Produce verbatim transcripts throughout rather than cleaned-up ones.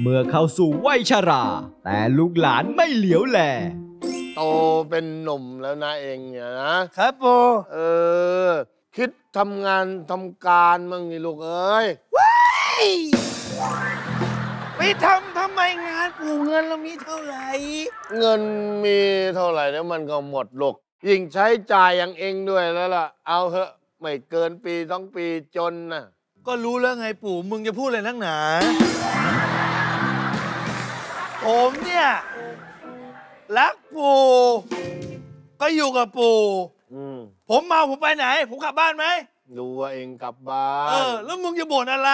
เมื่อเข้าสู่วัยชราแต่ลูกหลานไม่เหลียวแลโตเป็นหนุ่มแล้วนะเองเนี่ยนะครับปู่เออคิดทำงานทำการมั่งนี่ลูกเอ้ยว้ายไปทำทำไมงานปู่เงินเรามีเท่าไหร่เงินมีเท่าไหร่แล้วมันก็หมดลูกยิ่งใช้จ่ายอย่างเองด้วยแล้วล่ะเอาเถอะไม่เกินปีสองปีจนนะก็รู้แล้วไงปู่มึงจะพูดอะไรนักหนาผมเนี่ยรักปู่ก็อยู่กับปู่ผมเมาผมไปไหนผมกลับบ้านไหมรู้ว่าเองกลับบ้านเออแล้วมึงจะบ่นอะไร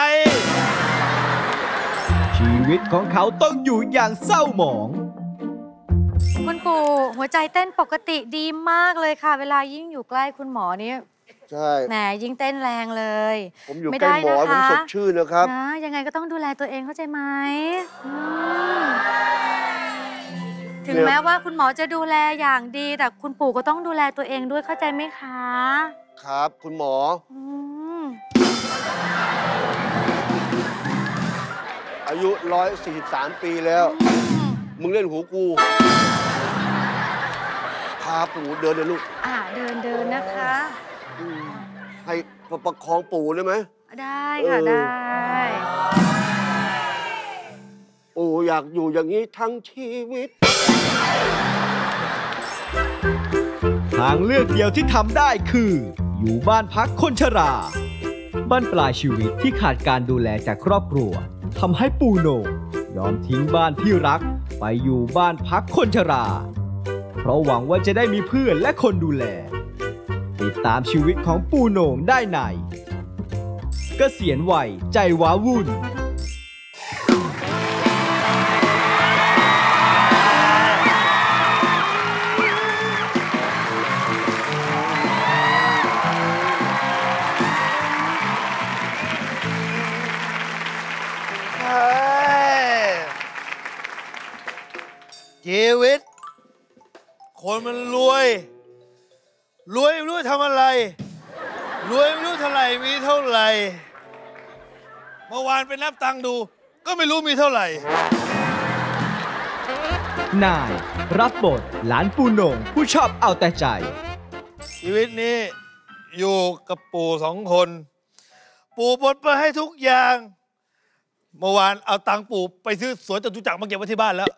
ชีวิตของเขาต้องอยู่อย่างเศร้าหมองคุณปู่หัวใจเต้นปกติดีมากเลยค่ะเวลายิ่งอยู่ใกล้คุณหมอนี่ใช่แหมยิ่งเต้นแรงเลยผมอยู่ใกล้หมอผมสดชื่นนะครับนะยังไงก็ต้องดูแลตัวเองเข้าใจไหมถึงแม้ว่าคุณหมอจะดูแลอย่างดีแต่คุณปู่ก็ต้องดูแลตัวเองด้วยเข้าใจไหมคะครับคุณหมออายุร้อยสี่สิบสามปีแล้วมึงเล่นหูกูพาปู่เดินเลยลูกอ่าเดินเดินนะคะให้ประคองปู่ได้ไหมได้ค่ะได้ปู่อยากอยู่อย่างนี้ทั้งชีวิตทางเลือกเดียวที่ทำได้คืออยู่บ้านพักคนชราบ้านปลายชีวิตที่ขาดการดูแลจากครอบครัวทำให้ปู่โหน่งยอมทิ้งบ้านที่รักไปอยู่บ้านพักคนชราเพราะหวังว่าจะได้มีเพื่อนและคนดูแลติดตามชีวิตของปู่โหน่งได้ในเกษียณวัยใจว้าวุ่นชีวิตคนมันรวยรวยไม่รู้ทำอะไรรวยไม่รู้เท่าไหร่มีเท่าไหร่เมื่อวานไปนับตังค์ดูก็ไม่รู้มีเท่าไหร่นายรับบทหลานปู่โหน่งผู้ชอบเอาแต่ใจชีวิตนี้อยู่กับปู่สองคนปู่บดมาให้ทุกอย่างเมื่อวานเอาตังค์ปู่ไปซื้อสวนจตุจักรมาเก็บไว้ที่บ้านแล้ว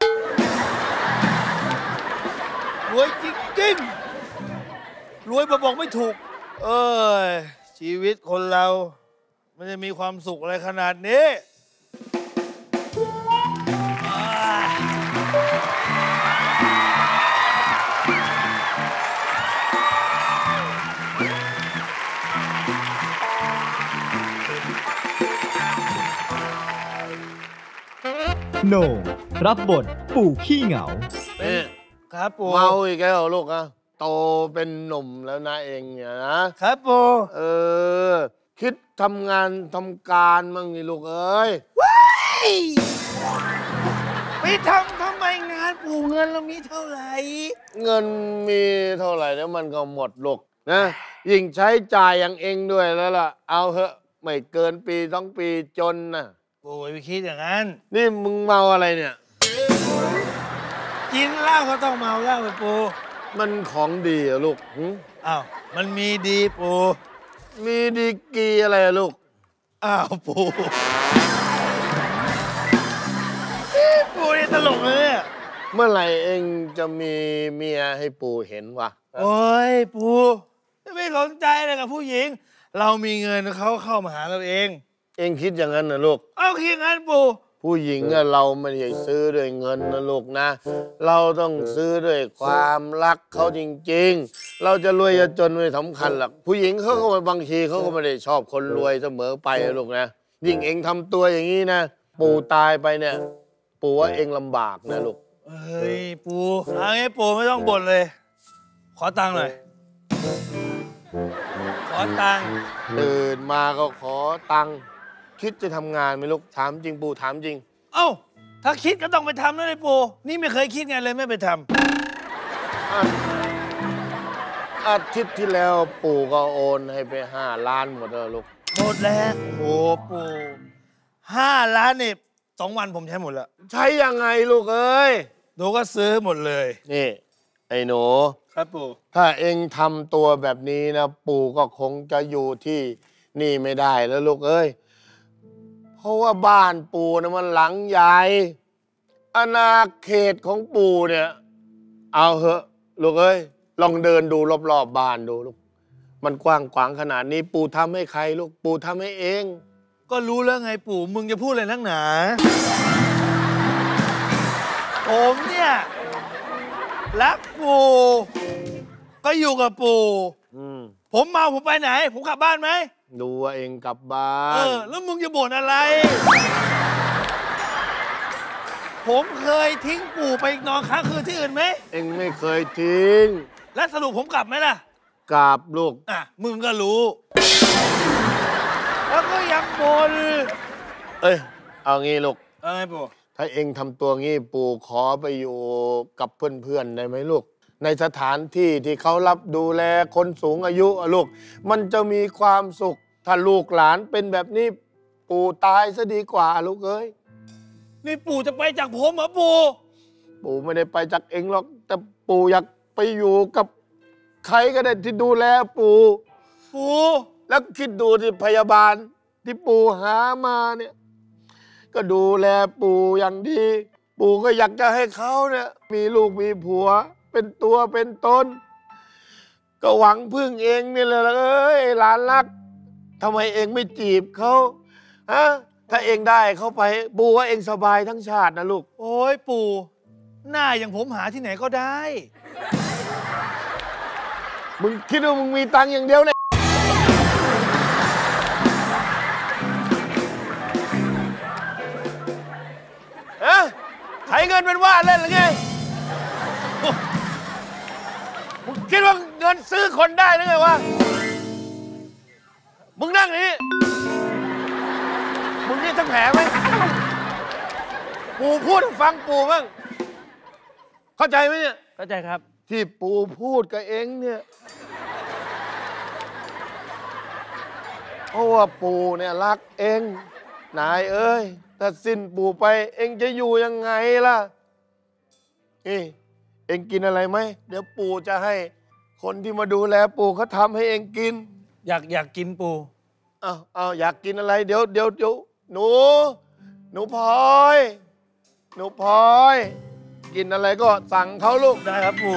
รวยจริงๆรวยมาบอกไม่ถูกเอ้ยชีวิตคนเรามันจะมีความสุขอะไรขนาดนี้โหน่งรับบทปู่ขี้เหงาครับปู่เมาอีกแล้วลูกอะโตเป็นหนุ่มแล้วนะเองเนี่ยนะครับปู่เออคิดทำงานทำการมั่งนี่ลูกเอ้ยว้ายไปทำทำไมงานปู่เงินเรามีเท่าไหร่เงินมีเท่าไหร่แล้วมันก็หมดลูกนะยิ่งใช้จ่ายอย่างเองด้วยแล้วล่ะเอาเถอะไม่เกินปีสองปีจนนะปู่ไปคิดอย่างนั้นนี่มึงเมาอะไรเนี่ยกินเหล้าก็ต้องเมาเหล้าไปปู่มันของดีอะลูกอ้าวมันมีดีปู่มีดีกีอะไรอะลูกอ้าวปู่ปู่นี่ตลกเลยเนี่ยเมื่อไหร่เองจะมีเมียให้ปู่เห็นวะโอ้ยปู่ไม่สนใจเลยกับผู้หญิงเรามีเงินเขาเข้ามาหาเราเองเองคิดอย่างนั้นนะลูกเอาคิดงั้นปู่ผู้หญิงอะเราไม่ได้ซื้อด้วยเงินนะลูกนะเราต้องซื้อด้วยความรักเขาจริงๆเราจะรวยจะจนไม่สำคัญหรอกผู้หญิงเขาก็บางทีเขาก็ไม่ได้ชอบคนรวยเสมอไปนะลูกนะยิ่งเองทำตัวอย่างนี้นะปู่ตายไปเนี่ยปู่ว่าเองลำบากนะลูกเฮ้ยปู่เอางี้ปู่ไม่ต้องบ่นเลยขอตังค์หน่อยขอตังค์ตื่นมาก็ขอตังค์คิดจะทำงานไหมลูกถามจริงปู่ถามจริงเอ้าถ้าคิดก็ต้องไปทำนะเลยปู่นี่ไม่เคยคิดไงเลยไม่ไปทำอาทิตย์ที่แล้วปู่ก็โอนให้ไปห้าล้านหมดแล้วลูกหมดแล้วโอ้ปู่ห้าล้านนี่สองวันผมใช้หมดแล้วใช้ยังไงลูกเอ้ยหนูก็ซื้อหมดเลยนี่ไอ้หนูครับปู่ถ้าเองทำตัวแบบนี้นะปู่ก็คงจะอยู่ที่นี่ไม่ได้แล้วลูกเอ้ยเพราะว่าบ้านปู่นะมันหลังใหญ่อาณาเขตของปู่เนี่ยเอาเหอะลูกเอ้ยลองเดินดูรอบๆ บบ้านดูลูกมันกว้างขวางขนาดนี้ปู่ทำให้ใครลูกปู่ทำให้เองก็รู้แล้วไงปู่มึงจะพูดอะไรนักหนาผมเนี่ยรักปู่ก็อยู่กับปู่ผมเมาผมไปไหนผมกลับบ้านไหมดูว่าเองกลับบ้านเออแล้วมึงจะบ่นอะไรผมเคยทิ้งปู่ไปนอนค้างคืนที่อื่นไหมเองไม่เคยทิ้งแล้วสรุปผมกลับไหมล่ะกลับลูกอ่ะมึงก็รู้แล้วก็ยังบ่นเอ้ยเอางี้ลูกเอ้ยปู่ถ้าเองทำตัวงี้ปู่ขอไปอยู่กับเพื่อนๆได้ไหมลูกในสถานที่ที่เขารับดูแลคนสูงอายุอะลูกมันจะมีความสุขถ้าลูกหลานเป็นแบบนี้ปู่ตายซะดีกว่าลูกเอ้ยนี่ปู่จะไปจากผมเหรอปู่ปู่ไม่ได้ไปจากเองหรอกแต่ปู่อยากไปอยู่กับใครก็ได้ที่ดูแลปู่ปู่แล้วคิดดูที่พยาบาลที่ปู่หามาเนี่ยก็ดูแลปู่อย่างดีปู่ก็อยากจะให้เขาเนี่ยมีลูกมีผัวเป็นตัวเป็นตนก็หวังพึ่งเองนี่แหละเอ้ยหลานรักทำไมเองไม่จีบเขาฮะถ้าเองได้เขาไปปู่ว่าเองสบายทั้งชาตินะลูกโอ้ยปู่หน้าอย่างผมหาที่ไหนก็ได้มึงคิดว่ามึงมีตังค์อย่างเดียวเนี่ยฮะใช้เงินเป็นว่าเล่นหรือไงมึงคิดว่าเงินซื้อคนได้หรือไงวะมึงนั่งนี่มึงนี่ทั้งแผลไหมปู่พูดฟังปู่บ้างเข้าใจไหมเนี่ยเข้าใจครับที่ปู่พูดกับเองเนี่ยเพราะว่าปู่เนี่ยรักเองนายเอ้ยถ้าสิ้นปู่ไปเองจะอยู่ยังไงล่ะนี่เองกินอะไรไหมเดี๋ยวปู่จะให้คนที่มาดูแลปู่เขาทำให้เองกินอยากอยากกินปู่เอาเอาอยากกินอะไรเดี๋ยวเดี๋ยวเดี๋ยวหนูหนูพลอยหนูพลอยกินอะไรก็สั่งเขาลูกได้ครับปู่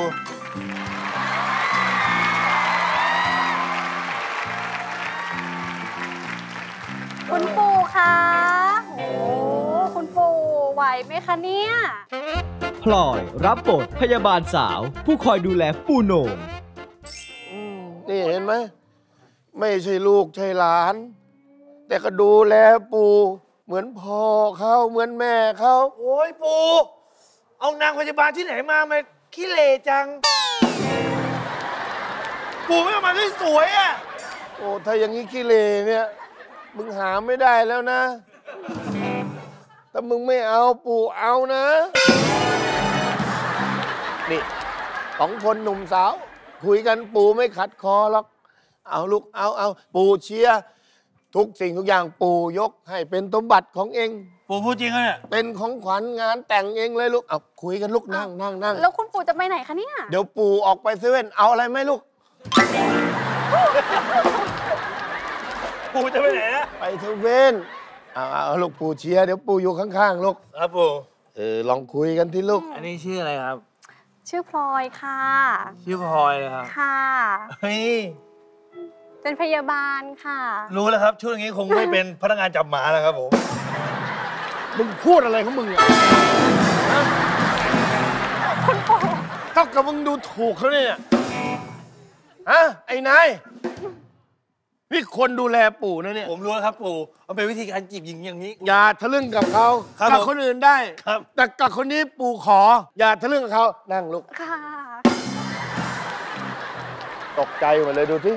คุณปู่คะโอ้คุณปู่ไหวไหมคะเนี่ยพลอยรับบทพยาบาลสาวผู้คอยดูแลปู่โหน่งนี่เห็นไหมไม่ใช่ลูกใช่หลานแต่ก็ดูแลปู่เหมือนพ่อเขาเหมือนแม่เขาโอ้ยปู่เอานางพยาบาลที่ไหนมามาขี้เหร่จังปู่ไม่เอามาที่สวยอ่ะโอ้ถ้าอย่างนี้ขี้เหร่เนี่ยมึงหาไม่ได้แล้วนะแต่มึงไม่เอาปู่เอานะนี่สองคนหนุ่มสาวคุยกันปู่ไม่ขัดคอหรอกเอาลูกเอาเอาปู่เชียร์ทุกสิ่งทุกอย่างปู่ยกให้เป็นสมบัติของเองปู่พูดจริงเนี่ยเป็นของขวัญงานแต่งเองเลยลูกเอาคุยกันลูกนั่งนั่งนั่งแล้วคุณปู่จะไปไหนคะเนี่ยเดี๋ยวปู่ออกไปเซเว่นเอาอะไรไหมลูกปู่จะไปไหนนะไปเซเว่นเอาเอาลูกปู่เชียร์เดี๋ยวปู่อยู่ข้างๆลูกครับปู่เออลองคุยกันที่ลูกอันนี้ชื่ออะไรครับชื่อพลอยค่ะชื่อพลอยเลยครับค่ะเฮ้ยเป็นพยาบาลค่ะรู้แล้วครับช่วงนี้คงไม่เป็นพนักงานจับหมาแล้วครับผมมึงพูดอะไรของมึงอ่ะคุณปู่เท่ากับมึงดูถูกเขาเนี่ยฮะไอ้นายนี่คนดูแลปู่นะเนี่ยผมรู้แล้วครับปู่มันเป็นวิธีการจีบหญิงอย่างนี้อย่าทะลึ่งกับเขากับคนอื่นได้แต่กับคนนี้ปู่ขออย่าทะลึ่งกับเขานั่งลูกค่ะตกใจหมดเลยดูที่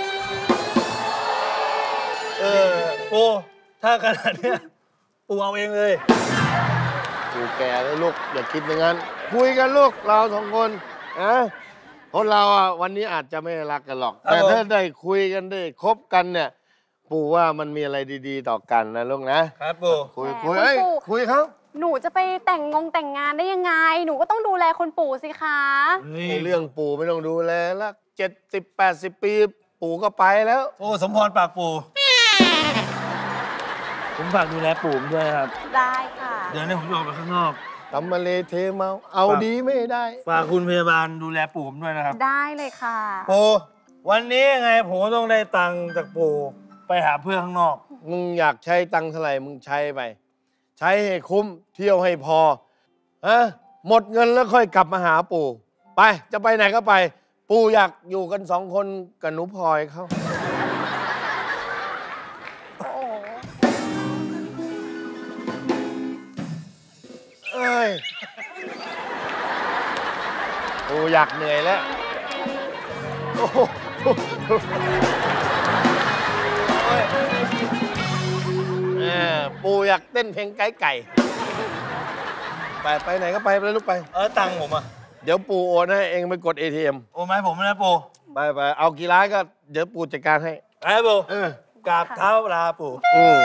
เออปู่ถ้าขนาดนี้ปู่เอาเองเลยปู่แก่แล้วลูกอย่าคิดอย่างนั้นคุยกันลูกเราสองคนนะคนเราอ่ะวันนี้อาจจะไม่รักกันหรอกแต่ถ้าได้คุยกันได้คบกันเนี่ยปู่ว่ามันมีอะไรดีๆต่อกันนะลูกนะครับปู่คุยแหมคุยคุณเอ้ยปู่คุยเขาหนูจะไปแต่งงงแต่งงานได้ยังไง หนูก็ต้องดูแลคุณปู่สิคะไอ้เรื่องปู่ไม่ต้องดูแลแล้วเจ็ดสิบแปดสิบปีปู่ก็ไปแล้วโอ้สมพรปากปู่ผมฝากดูแลปู่ผมด้วยครับได้ค่ะเดี๋ยวนี้ผมจะออกไปข้างนอกทำมาเลเทเมาเอาดีไม่ได้ฝากคุณพยาบาลดูแลปู่ผมด้วยนะครับได้เลยค่ะปู่วันนี้ยังไงผมก็ต้องได้ตังค์จากปู่ไปหาเพื่อนข้างนอกมึงอยากใช้ตังค์เท่าไหร่มึงใช้ไป ใช้ให้คุ้มเที่ยวให้พอฮะหมดเงินแล้วค่อยกลับมาหาปู่ ไปจะไปไหนก็ไป ปู่อยากอยู่กันสองคนกับหนูพลอยเขาโอ้โหเอ้ยปู่อยากเหนื่อยแล้วโอ้โหโอ้ยแหมปู่อยากเต้นเพลงไก่ไก่ไปไปไหนก็ไปไปเลยลูกไปเออตังค์ผมอ่ะเดี๋ยวปู่โอนให้เองไปกด เอ ที เอ็มโอ้ไหมาให้ผมนะปู่ไปไปเอากี่ร้านก็เดี๋ยวปู่จัดการให้ไอ้ปู่เออกราบเท้าลาปู่อืม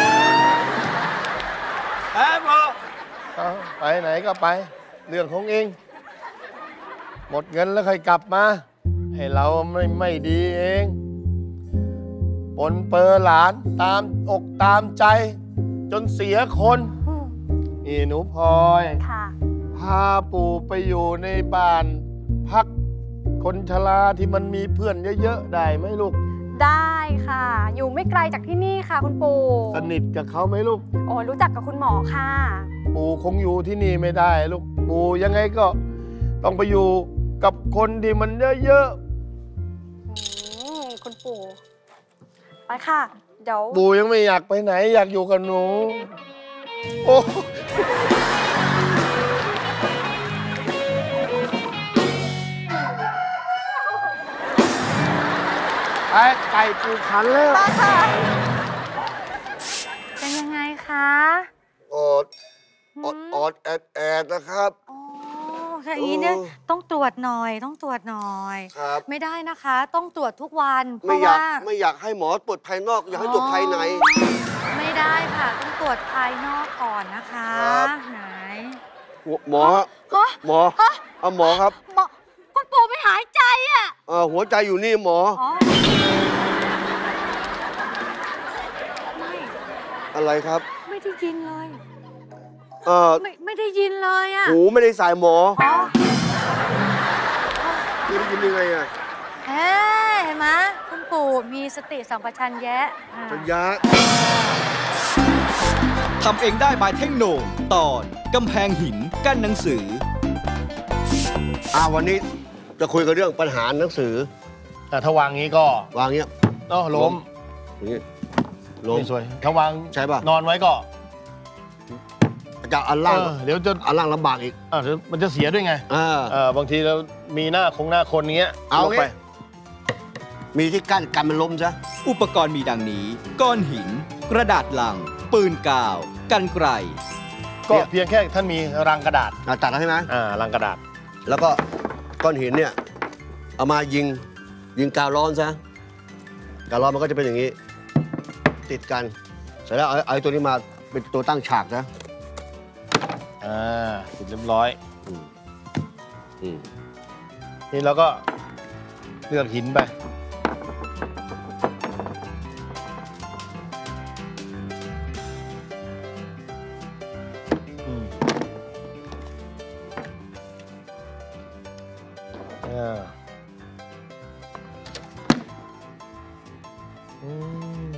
ไอ้ปู่เอาไปไหนก็ไป เรื่องของเอง หมดเงินแล้วค่อยกลับมา ให้เราไม่ไม่ดีเองปนเปอร์หลานตามอกตามใจ จนเสียคนอืมนี่หนูพลอยค่ะพาปู่ไปอยู่ในบ้านพักคนชราที่มันมีเพื่อนเยอะๆได้ไหมลูกได้ค่ะ อยู่ไม่ไกลจากที่นี่ค่ะ คุณปู่สนิทกับเขาไหมลูกโอ้รู้จักกับคุณหมอค่ะปู่คงอยู่ที่นี่ไม่ได้ลูก ปู่ยังไงก็ต้องไปอยู่กับคนที่มันเยอะอืมคุณปู่ ไปค่ะ เดี๋ยวๆ ปู่ยังไม่อยากไปไหนอยากอยู่กับหนู โอ้ไอ้ไก่ปูขันแล้วไปค่ะเป็นยังไงคะออดออดออดแอดแอดนะครับอ๋อค่ะอย่างนี้เนี่ยเออต้องตรวจหน่อยต้องตรวจหน่อยครับไม่ได้นะคะ ต้องตรวจทุกวันเพไม่ราะอยากว่าไม่อยากให้หมอตรวจภายนอก อยากให้ตรวจภายในไม่ได้ค่ะ ต้องตรวจภายนอกก่อนนะคะครับไหนหมอฮะหมอฮะเอาหมอครับหมอคุณปู่ไม่หายใจอ่ะเอ่อหัวใจอยู่นี่หมออ๋อไม่อะไรครับไม่ได้ยินเลยเอ่อไม่ไม่ได้ยินเลยอ่ะหูไม่ได้สายหมออ๋อไม่ได้ยินยังไงอ่ะเฮ้เห็นไหมคุณปู่มีสติสัมปชัญญะอ่าปัญญาทำเองได้บายเทคโนตอนกำแพงหินกั้นหนังสืออ่าวันนี้จะคุยกันเรื่องปัญหาหนังสือแต่ถ้าวางงี้ก็วางเงี้ยเนาะล้มอย่างงี้ล้มไม่สวย ถ้าวางใช่ป่ะนอนไว้ก็จะอันล่างเออเดี๋ยวจะอันล่างลำบากอีกอ่ะเดี๋ยวมันจะเสียด้วยไงอ่าเออบางทีเรามีหน้าคงหน้าคนเงี้ยเอาลงไปงี้ มีที่กั้นกันมันล้มซะอุปกรณ์มีดังนี้ ก้อนหิน กระดาษลัง ปืนกาว กันไกรก็เพียงแค่ท่านมีรังกระดาษอ่ะตัดแล้วใช่ไหมอ่ารังกระดาษแล้วก็ก้อนหินเนี่ยเอามายิงยิงกาวร้อนซะกาวร้อนมันก็จะเป็นอย่างนี้ ติดกันเสร็จแล้วเอาเอาไอ้ตัวนี้มาเป็นตัวตั้งฉากนะอ่าเสร็จเรียบร้อยอืมอืมนี่เราก็เลือกหินไป อืมอ่าอืม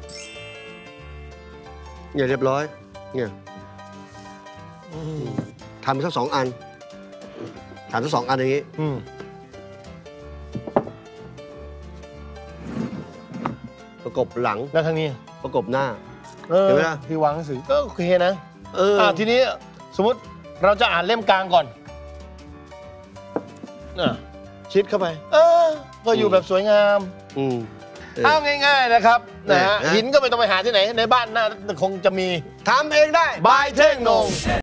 เนี่ยเรียบร้อยเนี่ยอืมทำสักสองอันทำสักสองอันอย่างนี้อืมประกบหลังแล้วทางนี้ประกบหน้าเออเห็นไหมล่ะที่วางหนังสือก็โอเคนะเอออ่าทีนี้สมมติเราจะอ่านเล่มกลางก่อนอ่ะชิดเข้าไป เออ ก็อยู่แบบสวยงามอืมเออเอาง่ายๆนะครับนะฮะเออหินก็ไม่ต้องไปหาที่ไหน ในบ้านน่าคงจะมีทำเองได้บายเท่งโหนง